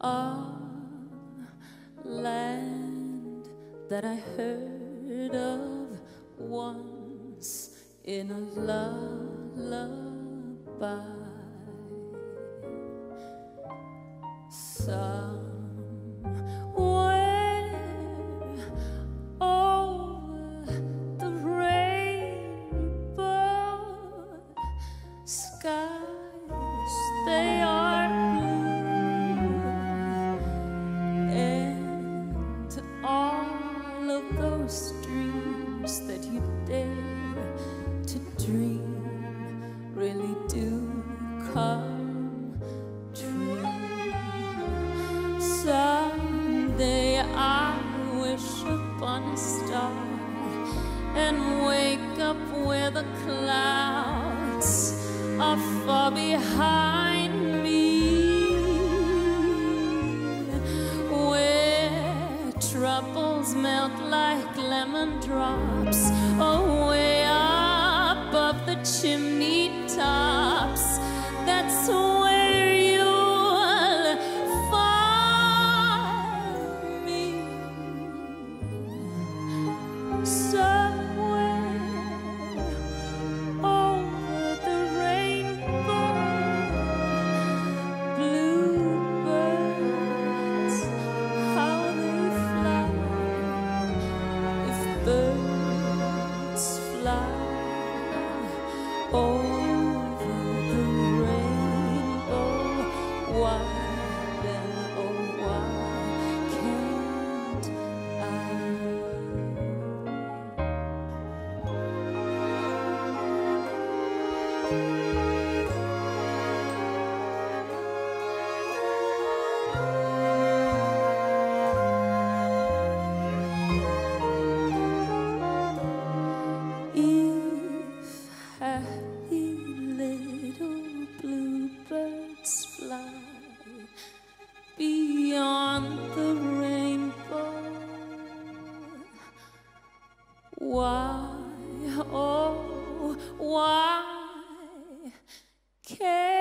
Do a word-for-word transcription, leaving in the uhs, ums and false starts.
a land that I heard of once in a lullaby. Somewhere over the rainbow skies, they are blue, and all of those dreams that you dare to dream really do come true. Someday I wish upon a star and wake up where the clouds are far behind me, where troubles melt like lemon drops away above the chimney tops. That's where you'll find me. Somewhere over the rainbow, bluebirds, how they fly. If birds fly over the rainbow, why then, oh why can't I? If happy little bluebirds fly beyond the rainbow, why, oh, why can't